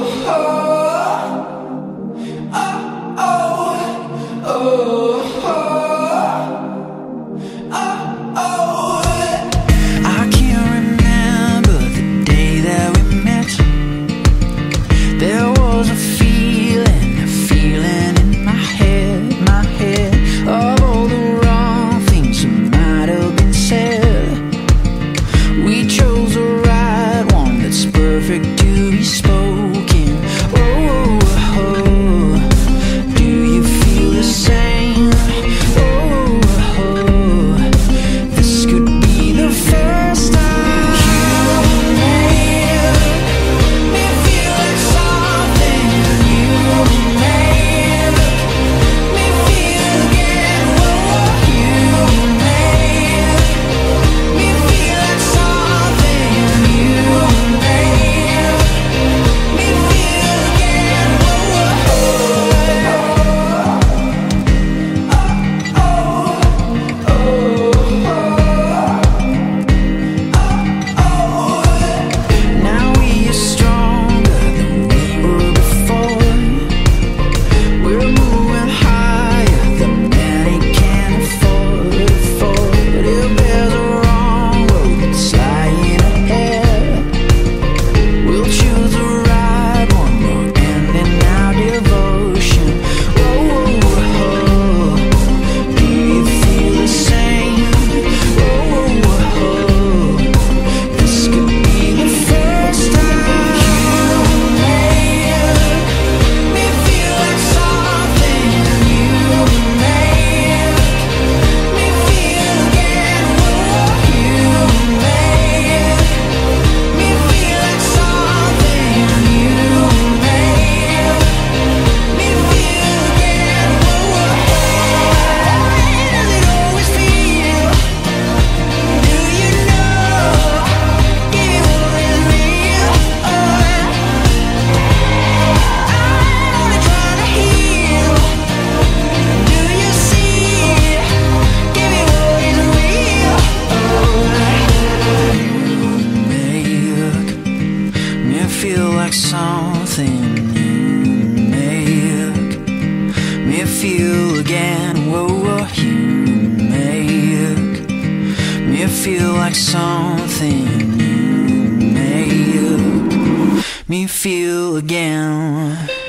I can't remember the day that we met. There was a feeling in my head of all the wrong things that might have been said. We chose the right one that's perfect to be spoken. Oh, oh, oh. Do you feel the same? Oh, oh. This could be the first time you made me feel like something. You made me feel again. Oh, you made me feel like something. You made me feel again. Now we are stronger than we were before. We're moving higher than many can afford. If there's a wrong road that's lying ahead, we'll choose the right one. We're ending our devotion. Oh, oh, oh. Do you feel the same? Oh, oh, oh. This could be the first time you made me feel like something. You made me feel again. Oh, you made me feel like something. You made me feel again. Does it always feel? Do you know? Give me what is real. I'm only trying to heal. Do you see? Give me what is real. You make me feel like something. You make me feel again. Whoa, whoa. You make me feel like something. You make me feel again.